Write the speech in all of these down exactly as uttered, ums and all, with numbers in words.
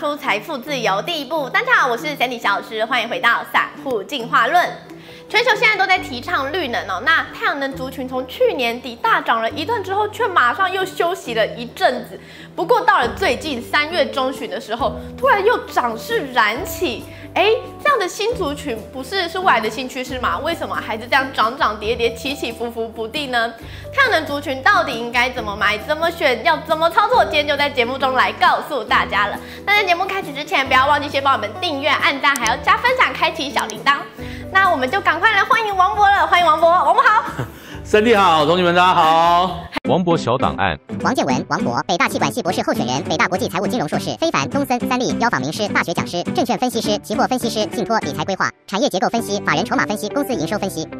出财富自由第一步。大家好，我是 Sandy 小老师，欢迎回到散户进化论。全球现在都在提倡绿能哦，那太阳能族群从去年底大涨了一段之后，却马上又休息了一阵子。不过到了最近三月中旬的时候，突然又涨势燃起。哎，这样的新族群不是是未来的新趋势吗？为什么还是这样涨涨跌跌、起起伏伏不定呢？太阳能族群到底应该怎么买、怎么选、要怎么操作？今天就在节目中来告诉大家了。那在节目开始之前，不要忘记先帮我们订阅、按赞，还要加分享、开启小铃铛。那我们就赶快来欢迎王博了，欢迎王博，王博好。 森弟好，同学们大家好。 王博小档案。 王建文，王博，北大气管系博士候选人，北大国际财务金融硕士，非凡、东森、三立、邀访名师，大学讲师，证券分析师，期货分析师，信托理财规划，产业结构分析，法人筹码分析，公司营收分析。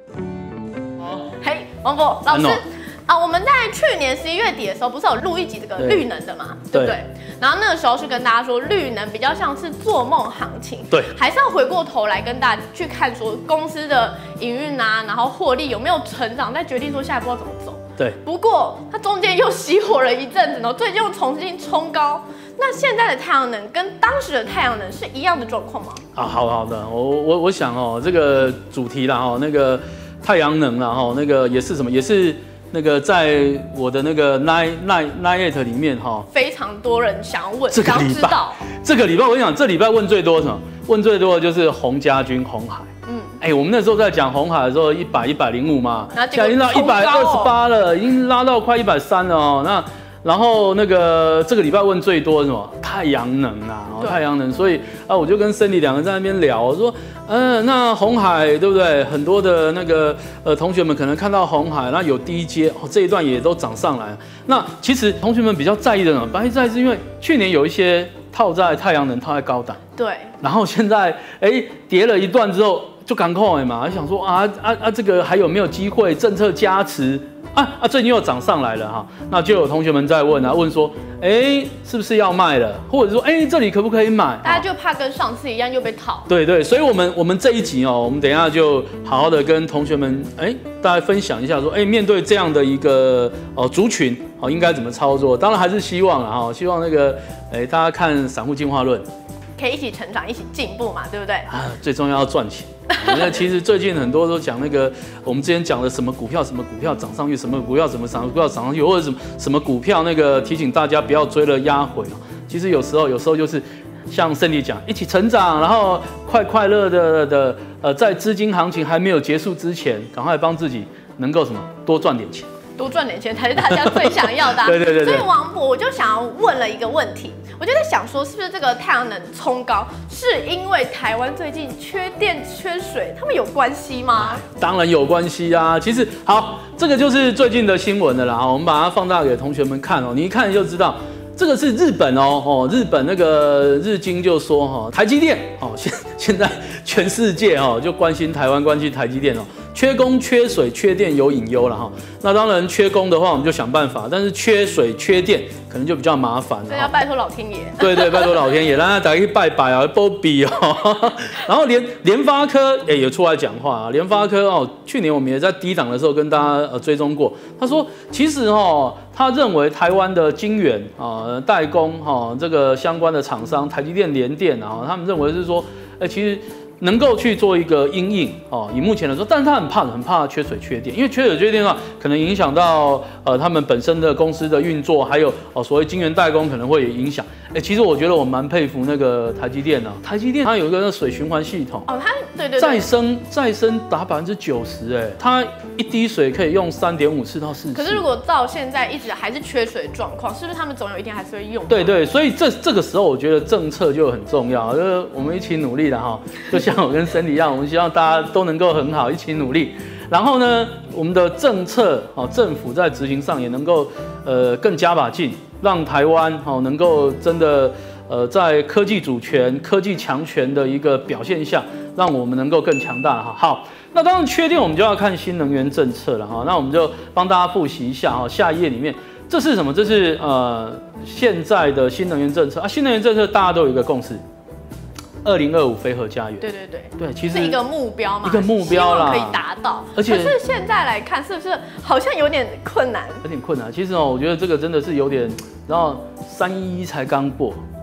嘿，王博老师。啊，我们在去年十一月底的时候，不是有录一集这个绿能的嘛，对不对？然后那个时候是跟大家说，绿能比较像是做梦行情， 对， 还是要回过头来跟大家去看说公司的营运啊，然后获利有没有成长，再决定说下一步要怎么走。 对， 不过它中间又熄火了一阵子呢，最近又重新冲高。那现在的太阳能跟当时的太阳能是一样的状况吗？ 啊，好好的，我我我想哦，这个主题啦哈，那个太阳能啦哈，那个也是什么，也是。那个在我的那个 nine nine nine eight 里面哈， 非常多人想要问， 这个礼拜，这个礼拜我跟你讲，这礼拜问最多什么？问最多的就是洪家军、鸿海。嗯，哎、欸，我们那时候在讲鸿海的时候，一百、一百零五嘛，现在已经到一百二十八了，已经拉到快一百三了哦。那然后那个这个礼拜问最多是什么？太阳能啊，哦、太阳能。所以啊，我就跟Sandy两个人在那边聊，我说，嗯、呃，那鸿海对不对？很多的那个呃同学们可能看到鸿海，那有低阶哦，这一段也都涨上来。那其实同学们比较在意的呢，比较在意是因为去年有一些套在太阳能，套在高档， 对， 然后现在哎、欸、跌了一段之后就赶快嘛，想说啊啊啊这个还有没有机会？政策加持。啊啊！最近又涨上来了哈，那就有同学们在问啊，问说，哎、欸，是不是要卖了？或者说，哎、欸，这里可不可以买？ 大家就怕跟上次一样又被套。 对对，所以我们我们这一集哦，我们等一下就好好的跟同学们，哎、欸，大家分享一下说，哎、欸，面对这样的一个哦族群，哦应该怎么操作？当然还是希望啊，哈，希望那个，哎、欸，大家看散户进化论。 可以一起成长，一起进步嘛，对不对？ 啊，最重要要赚钱。那其实最近很多都讲那个，我们之前讲的什么股票，什么股票涨上去，什么股票什么涨，股票涨上去，或者什么什么股票那个提醒大家不要追了压回。其实有时候，有时候就是像Sandy讲，一起成长，然后快快乐的的呃，在资金行情还没有结束之前，赶快帮自己能够什么多赚点钱。 多赚点钱才是大家最想要的、啊。 对对对对。 所以王博，我就想要问了一个问题，我就在想说，是不是这个太阳能冲高，是因为台湾最近缺电缺水，他们有关系吗？ 当然有关系啊。其实好，这个就是最近的新闻了啦。我们把它放大给同学们看哦，你一看就知道。这个是日本哦，哦，日本那个日经就说哈，台积电哦，现现在全世界哦就关心台湾，关心台积电哦，缺工、缺水、缺电有隐忧了哈。那当然缺工的话，我们就想办法，但是缺水、缺电可能就比较麻烦了。 所以要拜托老天爷。对对，拜托老天爷，让他打去拜拜啊，波比哦。然后联联发科哎也出来讲话啊，联发科哦，去年我们也在低档的时候跟大家呃追踪过，他说其实哦。他认为台湾的晶圆啊、代工哈、这个相关的厂商，台积电、联电啊，他们认为是说，哎，其实能够去做一个因应哦。以目前来说，但是他很怕，很怕缺水缺电，因为缺水缺电的话，可能影响到呃他们本身的公司的运作，还有哦所谓晶圆代工可能会有影响。哎，其实我觉得我蛮佩服那个台积电的、啊，台积电它有一个那水循环系统哦，它对对对， 再生再生达百分之九十，哎，它一滴水可以用三点五次到四次。 可是如果到现在一直还是缺水状况，是不是他们总有一天还是会用？ 对对，所以这这个时候我觉得政策就很重要，就是我们一起努力的哈，就像我跟Sandy一样，我们希望大家都能够很好，一起努力。然后呢，我们的政策哦，政府在执行上也能够呃更加把劲，让台湾哦能够真的呃在科技主权、科技强权的一个表现下，让我们能够更强大哈。好，那当然缺电我们就要看新能源政策了哈。那我们就帮大家复习一下哈，下一页里面这是什么？这是呃现在的新能源政策啊，新能源政策大家都有一个共识。二零二五非核家园， 对对对， 对，其实是一个目标嘛， 一个目标啦， 可以达到。 而且可是现在来看，是不是好像有点困难？ 有点困难。其实哦，我觉得这个真的是有点，然后三一一才刚过，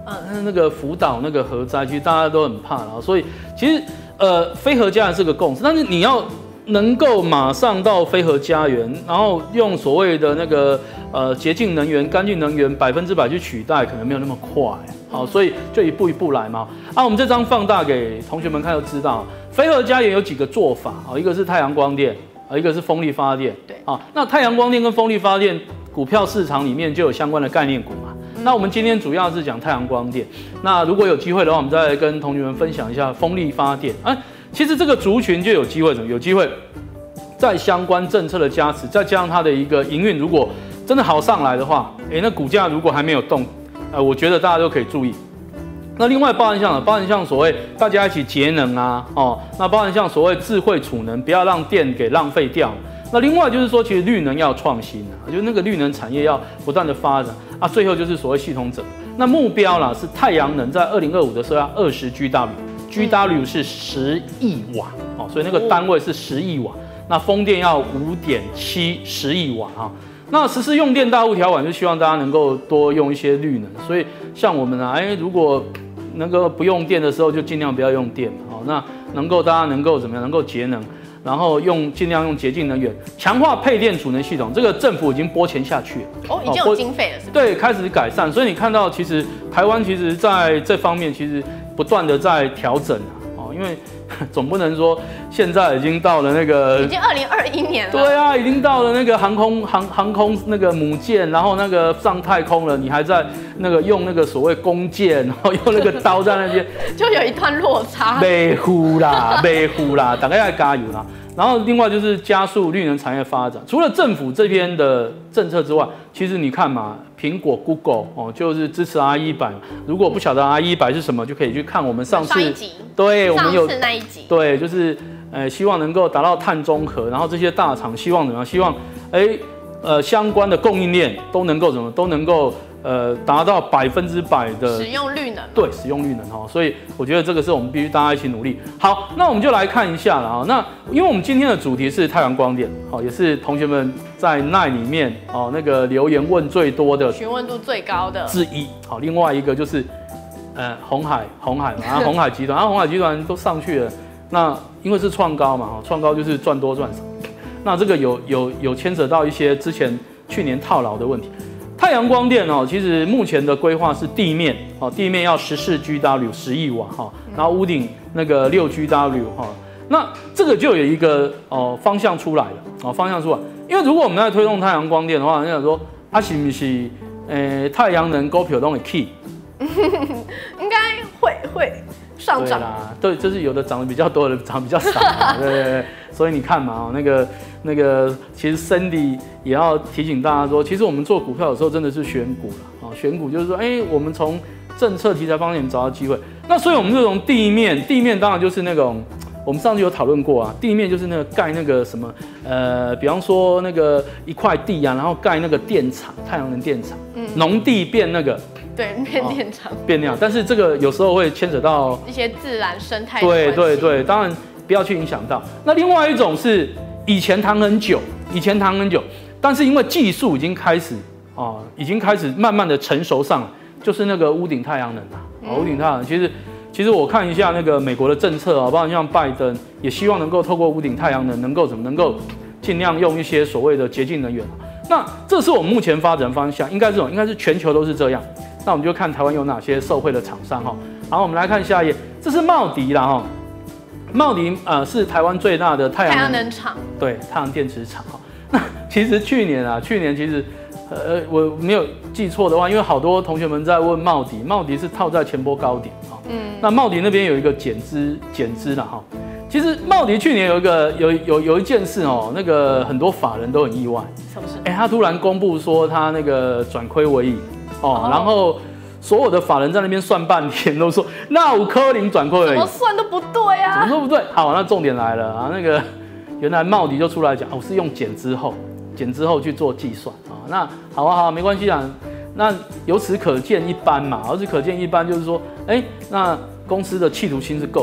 嗯，那个福岛那个核灾，其实大家都很怕了，所以其实呃，非核家园是个共识，但是你要能够马上到非核家园，然后用所谓的那个呃洁净能源、干净能源百分之百去取代，可能没有那么快。好，所以就一步一步来嘛。啊，我们这张放大给同学们看，就知道非核家园有几个做法啊，一个是太阳光电，啊，一个是风力发电。 对， 啊，那太阳光电跟风力发电股票市场里面就有相关的概念股嘛。嗯、那我们今天主要是讲太阳光电。那如果有机会的话，我们再来跟同学们分享一下风力发电。啊，其实这个族群就有机会，有机会在相关政策的加持，再加上它的一个营运，如果真的好上来的话，哎、欸，那股价如果还没有动。呃，我觉得大家都可以注意。那另外包含像呢，包含像所谓大家一起节能啊，哦，那包含像所谓智慧储能，不要让电给浪费掉。那另外就是说，其实绿能要创新啊，就是那个绿能产业要不断的发展啊。最后就是所谓系统整，那目标啦是太阳能在二零二五的时候要二十 G W，G W 是十亿瓦哦，所以那个单位是十亿瓦。那风电要五点七十亿瓦啊。那实施用电大户条款，就希望大家能够多用一些绿能。所以像我们啊，哎，如果能够不用电的时候，就尽量不要用电嘛。好，那能够大家能够怎么样？能够节能，然后用尽量用洁净能源，强化配电储能系统。这个政府已经拨钱下去了。 哦，已经有经费了，是不是？ 对，开始改善。所以你看到，其实台湾其实在这方面其实不断的在调整啊。哦，因为总不能说现在已经到了那个， 已经二零二一年了。 对啊，已经到了那个航空航航空那个母舰，然后那个上太空了，你还在那个用那个所谓弓箭，然后用那个刀在那边， 就有一段落差。 没糊啦，没糊啦，大家要加油啦。然后另外就是加速绿能产业发展，除了政府这边的政策之外，其实你看嘛，苹果、Google 哦，就是支持 R 一百。如果不晓得 R 一百是什么，就可以去看我们上次， 上一集对，我们有上次那一集， 对，就是呃，希望能够达到碳中和，然后这些大厂希望怎么样？希望哎呃相关的供应链都能够怎么都能够。呃，达到百分之百的使用绿能， 对，使用绿能哈，所以我觉得这个是我们必须大家一起努力。好，那我们就来看一下了啊。那因为我们今天的主题是太阳光电，好，也是同学们在那里面哦那个留言问最多的、 询问度最高的之一。好，另外一个就是呃鸿海，鸿海嘛，然后鸿海集团，然后鸿海集团都上去了，那因为是创高嘛，创高就是赚多赚少，那这个有有有牵扯到一些之前去年套牢的问题。太阳光电哦，其实目前的规划是地面哦，地面要十四 G W 十亿瓦哈，然后屋顶那个六 G W 哈，那这个就有一个哦方向出来了哦，方向出来，因为如果我们在推动太阳光电的话，人家说啊是不是呃太阳能股票都会 key， 应该会会上涨啦，对，就是有的涨得比较多，有的涨得比较少，对对对，所以你看嘛，那个。那个其实 Cindy 也要提醒大家说，其实我们做股票有时候真的是选股了啊，选股就是说，哎、欸，我们从政策题材方面找到机会。那所以我们就从地面，地面当然就是那种我们上次有讨论过啊，地面就是那个盖那个什么，呃，比方说那个一块地啊，然后盖那个电厂，太阳能电厂，嗯，农地变那个。 对，变电厂、哦、 变那样，但是这个有时候会牵扯到一些自然生态。 对对对，当然不要去影响到。那另外一种是。以前谈很久，以前谈很久，但是因为技术已经开始啊、呃，已经开始慢慢的成熟上了，就是那个屋顶太阳能啊，啊、嗯，屋顶太阳能，其实其实我看一下那个美国的政策啊，包括像拜登也希望能够透过屋顶太阳能，能够怎么能够尽量用一些所谓的洁净能源。那这是我们目前发展方向，应该这种应该是全球都是这样。那我们就看台湾有哪些受惠的厂商哈。好，我们来看下一页，这是茂迪啦哈。茂迪呃是台湾最大的太阳能, 太阳能厂，对，太阳电池厂哈。那其实去年啊，去年其实呃我没有记错的话，因为好多同学们在问茂迪，茂迪是套在前波高点啊。嗯。那茂迪那边有一个减资减资了哈。其实茂迪去年有一个有有有一件事哦，那个很多法人都很意外。 什么事？ 哎、欸，他突然公布说他那个转亏为盈哦，然后。所有的法人在那边算半天，都说那五颗零转亏而已， 怎么算都不对啊！ 怎么都不对。好，那重点来了啊，那个原来茂迪就出来讲，我、哦、是用减之后，减之后去做计算啊。那好啊好啊，没关系啊。那由此可见一斑嘛，由此可见一斑就是说，哎、欸，那公司的企图心是够的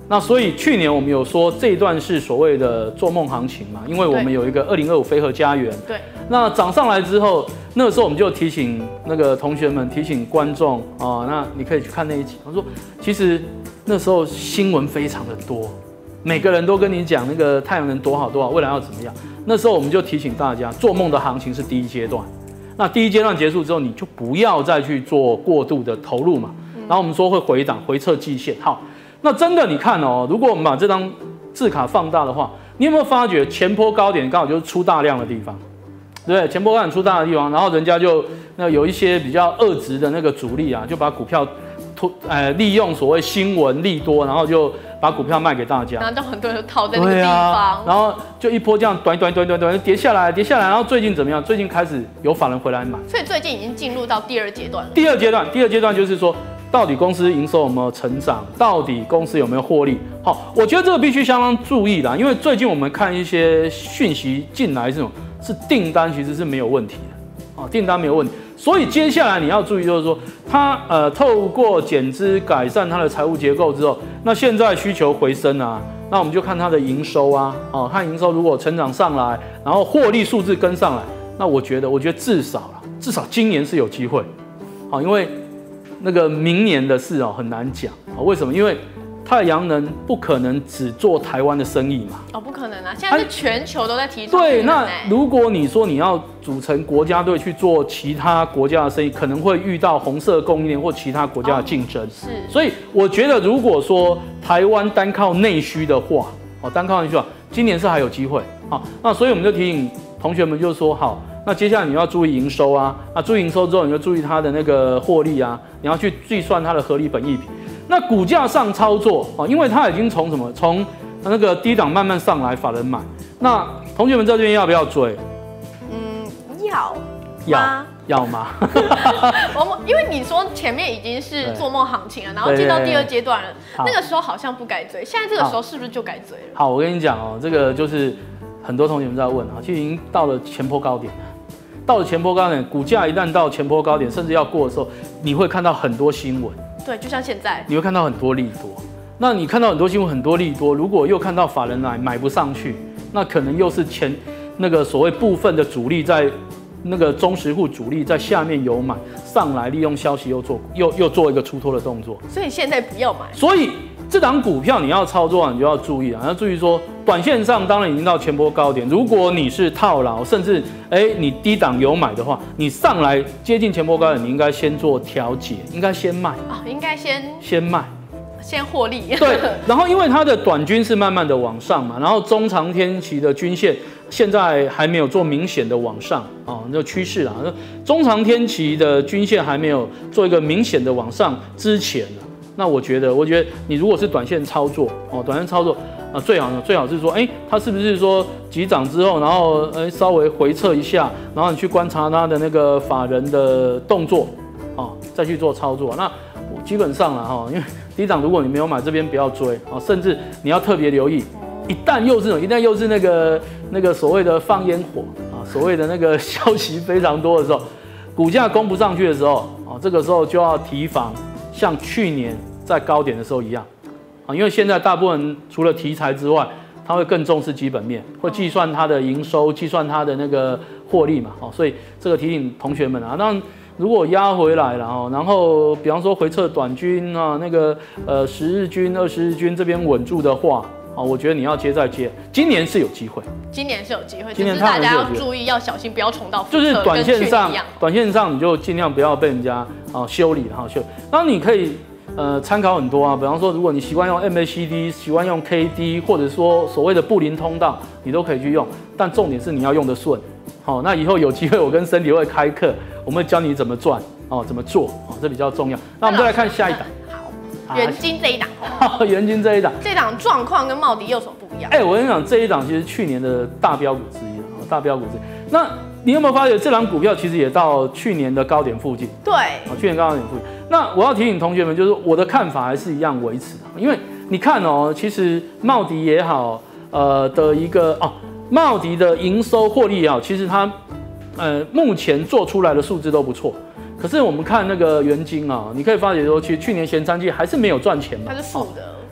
那所以去年我们有说这一段是所谓的做梦行情嘛，因为我们有一个二零二五飞鹤家园， 对， 那涨上来之后，那个时候我们就提醒那个同学们，提醒观众啊，那你可以去看那一集。他说，其实那时候新闻非常的多，每个人都跟你讲那个太阳能多好多好，未来要怎么样。那时候我们就提醒大家，做梦的行情是第一阶段。那第一阶段结束之后，你就不要再去做过度的投入嘛。然后我们说会回档、回撤季线，好。那真的，你看哦，如果我们把这张字卡放大的话，你有没有发觉前波高点刚好就是出大量的地方，对不对？前波高点出大的地方，然后人家就那有一些比较恶质的那个主力啊，就把股票突呃利用所谓新闻利多，然后就把股票卖给大家， 然后就很多人就套在那个地方， 啊、然后就一波这样短短短短短跌下来，跌下来，然后最近怎么样？最近开始有法人回来买， 所以最近已经进入到第二阶段了。 第二阶段，第二阶段就是说。到底公司营收有没有成长？到底公司有没有获利？好，我觉得这个必须相当注意啦，因为最近我们看一些讯息进来，这种是订单其实是没有问题的，啊，订单没有问题。所以接下来你要注意，就是说它呃透过减资改善它的财务结构之后，那现在需求回升啊，那我们就看它的营收啊，哦，看营收如果成长上来，然后获利数字跟上来，那我觉得，我觉得至少啦，至少今年是有机会，好，因为。那个明年的事哦很难讲啊，为什么？因为太阳能不可能只做台湾的生意嘛。 哦，不可能啊！现在是全球都在提倡。 对，那如果你说你要组成国家队去做其他国家的生意，可能会遇到红色供应链或其他国家的竞争。哦、 是。 所以我觉得，如果说台湾单靠内需的话，哦，单靠内需的话，今年是还有机会。好，那所以我们就提醒同学们，就说好。那接下来你要注意营收啊，啊，注意营收之后，你就注意它的那个获利啊，你要去计算它的合理本益比。那股价上操作啊，因为它已经从什么，从那个低档慢慢上来，法人买。那同学们这边要不要追？ 嗯，要。 要要吗？ 我们因为你说前面已经是做梦行情了，然后进到第二阶段了，那个时候好像不该追，现在这个时候是不是就该追了？ 好，我跟你讲哦，这个就是很多同学们在问啊，其实已经到了前波高点了。到了前波高点，股价一旦到前波高点，甚至要过的时候，你会看到很多新闻。 对，就像现在， 你会看到很多利多。那你看到很多新闻，很多利多，如果又看到法人来买不上去，那可能又是前那个所谓部分的主力在那个中实户主力在下面有买上来，利用消息又做又又做一个出脱的动作。 所以现在不要买。 所以这档股票你要操作，你就要注意啊，要注意说，短线上当然已经到前波高点，如果你是套牢，甚至哎、欸、你低档有买的话，你上来接近前波高点，你应该先做调节，应该先卖啊、哦，应该先先卖， 先获利。 对，然后因为它的短均是慢慢的往上嘛，然后中长天期的均线现在还没有做明显的往上哦，那趋势啊，中长天期的均线还没有做一个明显的往上之前呢。那我觉得，我觉得你如果是短线操作哦，短线操作啊，最好呢，最好是说，哎、欸，它是不是说急涨之后，然后呃、欸、稍微回撤一下，然后你去观察它的那个法人的动作，哦，再去做操作。那基本上啦哈，因为低档如果你没有买，这边不要追啊，甚至你要特别留意，一旦又是一旦又是那个那个所谓的放烟火啊，所谓的那个消息非常多的时候，股价攻不上去的时候啊，这个时候就要提防。像去年在高点的时候一样，啊，因为现在大部分人除了题材之外，他会更重视基本面，会计算它的营收，计算它的那个获利嘛，哦，所以这个提醒同学们啊，那如果压回来了哦，然后比方说回撤短均啊，那个呃十日均、二十日均这边稳住的话，啊，我觉得你要接再接，今年是有机会， 今年是有机会， 今年只是大家要注意，要小心，不要重蹈覆辙， 就是短线上， 跟去年一样短线上你就尽量不要被人家啊修理哈修。当然你可以呃参考很多啊，比方说如果你习惯用 M A C D， 习惯用 K D， 或者说所谓的布林通道，你都可以去用。但重点是你要用得顺。好，那以后有机会我跟森迪会开课，我们会教你怎么赚哦，怎么做哦，这比较重要。那我们再来看下一档。 好，元晶这一档。 好，元晶这一档。 这档状况跟茂迪有什么不一样？ 哎、欸，我跟你讲，这一档其实去年的大标股之一啊，大标股之一。那你有没有发现这档股票其实也到去年的高点附近？ 对， 哦，去年高点附近。那我要提醒同学们，就是我的看法还是一样维持，因为你看哦，其实茂迪也好，呃的一个哦，茂迪的营收获利也好，其实它呃目前做出来的数字都不错。可是我们看那个元晶啊，你可以发觉说，其实去年前三季还是没有赚钱嘛， 它是负的。哦，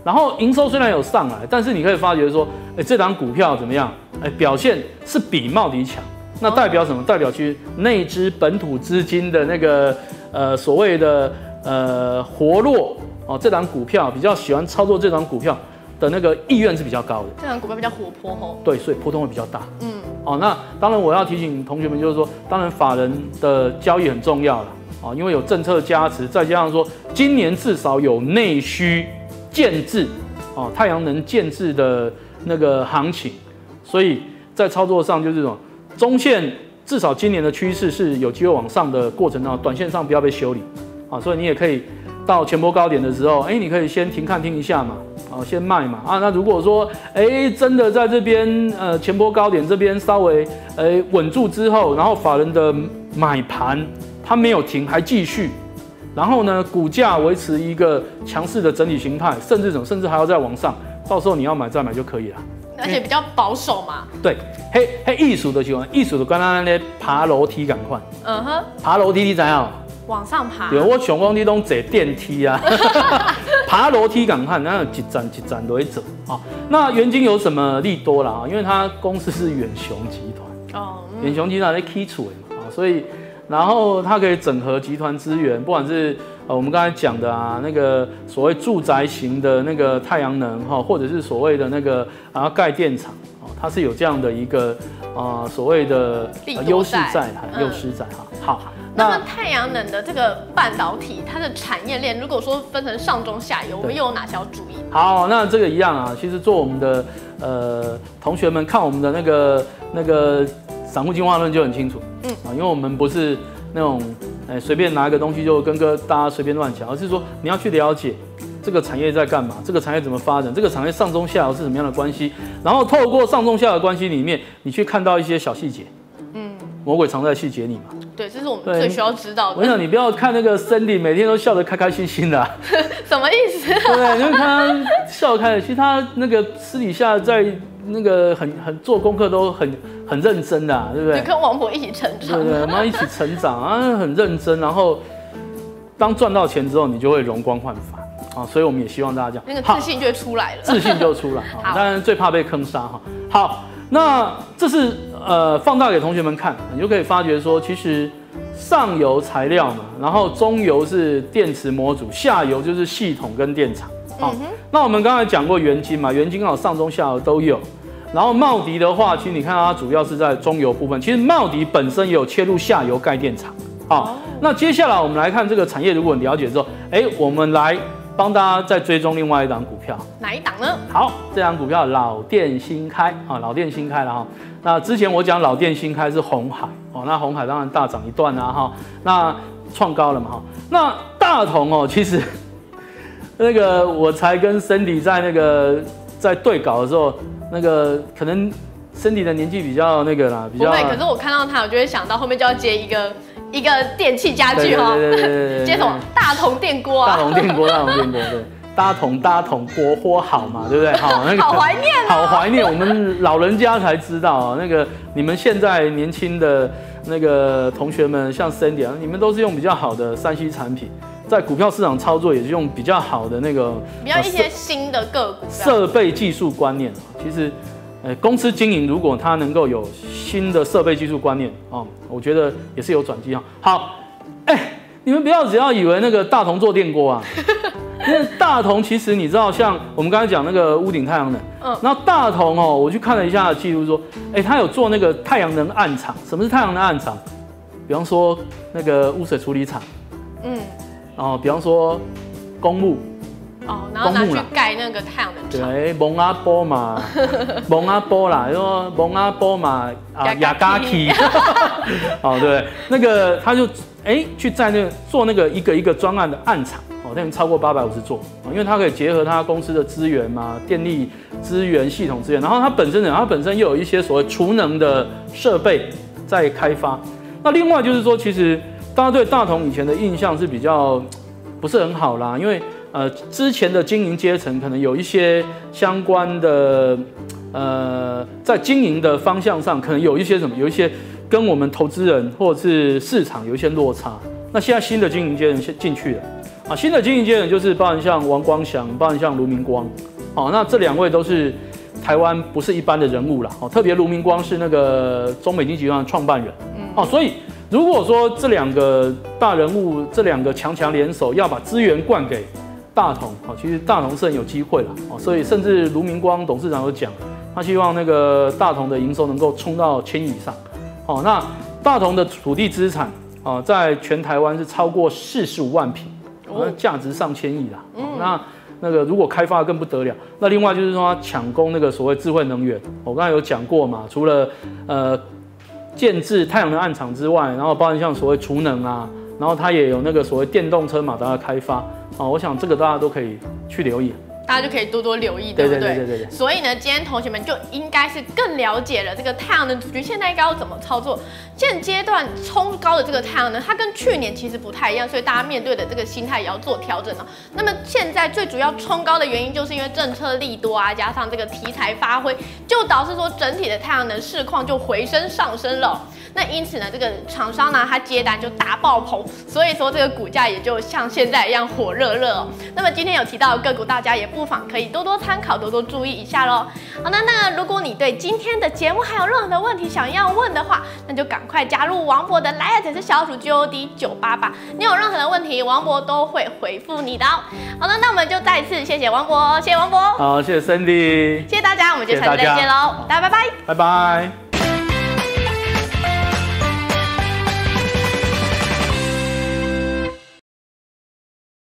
然后营收虽然有上来，但是你可以发觉说，哎，这档股票怎么样？哎，表现是比茂迪强。那代表什么？代表其实内资本土资金的那个呃所谓的呃活络哦，这档股票比较喜欢操作这档股票的那个意愿是比较高的。 这档股票比较活泼吼。 对，所以波动会比较大。 嗯。 哦，那当然我要提醒同学们，就是说，当然法人的交易很重要了。哦，因为有政策加持，再加上说今年至少有内需建制哦，太阳能建制的那个行情，所以在操作上就是这种。中线至少今年的趋势是有机会往上的过程当中，短线上不要被修理啊，所以你也可以到前波高点的时候，哎，你可以先停看听一下嘛，啊，先卖嘛啊。那如果说哎真的在这边呃前波高点这边稍微哎稳住之后，然后法人的买盘它没有停，还继续，然后呢股价维持一个强势的整体形态，甚至什么甚至还要再往上，到时候你要买再买就可以了。 而且比较保守嘛。 对，嘿，嘿，艺术的情况，艺术的跟咱咧爬楼梯赶快。 嗯哼。爬楼梯你知道？ 往上爬。 对，我想讲你拢坐电梯啊，爬楼梯赶快，那一站一站都会走啊。那元晶有什么利多啦？因为它公司是远雄集团。哦。嗯、远雄集团在起厝嘛，啊，所以然后它可以整合集团资源，不管是呃我们刚才讲的啊，那个所谓住宅型的那个太阳能哈，或者是所谓的那个啊盖电厂哦，它是有这样的一个啊、呃、所谓的优势在，优势在哈。好， 那么太阳能的这个半导体，它的产业链如果说分成上中下游，我们又有哪些要注意？ 好，那这个一样啊，其实做我们的呃同学们看我们的那个那个散户进化论就很清楚，嗯啊，因为我们不是那种哎随便拿一个东西就跟个大家随便乱讲，而是说你要去了解这个产业在干嘛，这个产业怎么发展，这个产业上中下游是什么样的关系，然后透过上中下游的关系里面，你去看到一些小细节，嗯，魔鬼藏在细节里嘛。 对，这是我们最需要知道的。 我想你不要看那个 Cindy 每天都笑得开开心心的、啊， 什么意思、啊？ 对，你会看他笑开了，其实他那个私底下在那个很很做功课都很很认真的、啊，对不对？ 就跟王婆一起成长， 对对，我们一起成长啊，很认真。然后当赚到钱之后，你就会容光焕发啊，所以我们也希望大家这样， 那个自信就会出来了， 自信就出来啊。当然最怕被坑杀哈。好，那这是呃放大给同学们看，你就可以发觉说，其实上游材料嘛，然后中游是电池模组，下游就是系统跟电厂。好、嗯，那我们刚才讲过元晶嘛，元晶好上中下游都有。然后茂迪的话，其实你看它主要是在中游部分，其实茂迪本身也有切入下游盖电厂。好、哦，那接下来我们来看这个产业，如果你了解之后，哎，我们来帮大家再追踪另外一档股票， 哪一档呢？ 好，这档股票老店新开啊，老店新开了哈。那之前我讲老店新开是鸿海哦，那鸿海当然大涨一段啊哈，那创高了嘛哈。那大同哦，其实那个我才跟 Cindy 在那个在对稿的时候，那个可能 Cindy 的年纪比较那个啦，比较。 不会，可是我看到他，我就会想到后面就要接一个一个电器家具哈，接什么大同电锅啊？ 大同电锅，大同电锅，对。大同大同活活好嘛，对不对？好，那个好怀念、哦， 好怀念。我们老人家才知道啊，那个你们现在年轻的那个同学们，像 Cindy 啊，你们都是用比较好的三 C 产品，在股票市场操作也是用比较好的那个比较一些新的个股设备技术观念。其实，呃，公司经营如果它能够有新的设备技术观念啊、哦，我觉得也是有转机哈。好，哎、欸，你们不要只要以为那个大同做电锅啊。因为大同其实你知道，像我们刚才讲那个屋顶太阳能，嗯，然后大同哦，我去看了一下记录说，哎，他有做那个太阳能暗场。什么是太阳能暗场？比方说那个污水处理厂，嗯，然后比方说公墓， 哦，然后拿去盖那个太阳能厂。 对，蒙阿波嘛，蒙阿波啦，说蒙阿波嘛啊，雅加基，哦，对，那个他就哎去在那个做那个一个一个专案的暗场。哦，那超过八百五十座，因为它可以结合它公司的资源嘛，电力资源、系统资源，然后它本身呢，它本身又有一些所谓储能的设备在开发。那另外就是说，其实大家对大同以前的印象是比较不是很好啦，因为呃之前的经营阶层可能有一些相关的呃在经营的方向上，可能有一些什么，有一些跟我们投资人或者是市场有一些落差。那现在新的经营阶层进去了。 啊，新的经营阶层就是包含像王光祥，包含像卢明光，好，那这两位都是台湾不是一般的人物啦，哦，特别卢明光是那个中美金集团的创办人，嗯，哦，所以如果说这两个大人物，这两个强强联手，要把资源灌给大同，哦，其实大同是很有机会啦，哦，所以甚至卢明光董事长有讲，他希望那个大同的营收能够冲到千亿以上，哦，那大同的土地资产，哦，在全台湾是超过四十五万坪。那价值上千亿啦，嗯、那那个如果开发更不得了。那另外就是说，它抢攻那个所谓智慧能源，我刚才有讲过嘛，除了呃建制太阳能案场之外，然后包含像所谓储能啊，然后它也有那个所谓电动车马达的开发啊，我想这个大家都可以去留意。 大家就可以多多留意，对不对？ 对对对对对。 所以呢，今天同学们就应该是更了解了这个太阳能族群现在应该要怎么操作。现阶段冲高的这个太阳能，它跟去年其实不太一样，所以大家面对的这个心态也要做调整哦。那么现在最主要冲高的原因，就是因为政策利多啊，加上这个题材发挥，就导致说整体的太阳能市况就回升上升了。那因此呢，这个厂商呢，它接单就大爆棚，所以说这个股价也就像现在一样火热热哦。那么今天有提到的个股，大家也不妨可以多多参考，多多注意一下喽。好，那那如果你对今天的节目还有任何的问题想要问的话，那就赶快加入王博的 Line 是小鼠 G O D 九八八，你有任何的问题，王博都会回复你的哦。好的，那我们就再次谢谢王博，谢谢王博， 好，谢谢 Cindy， 谢谢大家，我们就下次再见喽，大家拜拜， 拜拜。